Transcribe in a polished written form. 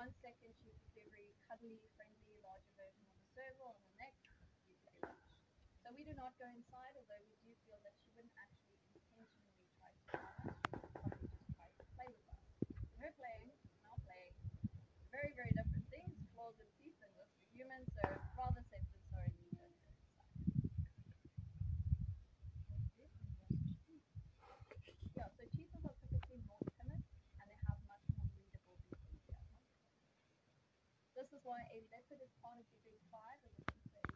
1 second she could be a very cuddly, friendly, larger version of a serval, and the next you play lunch. So we do not go inside, although we do feel that she wouldn't actually intentionally try to harm us. She would probably just try to play with us. So her playing and our playing, very, very different things, claws and teeth than just for humans, so rather safe than sorry we don't go inside. Yeah, so cheetahs are typically more timid and they have much more readable behavior. This is why a leopard is part of the big five.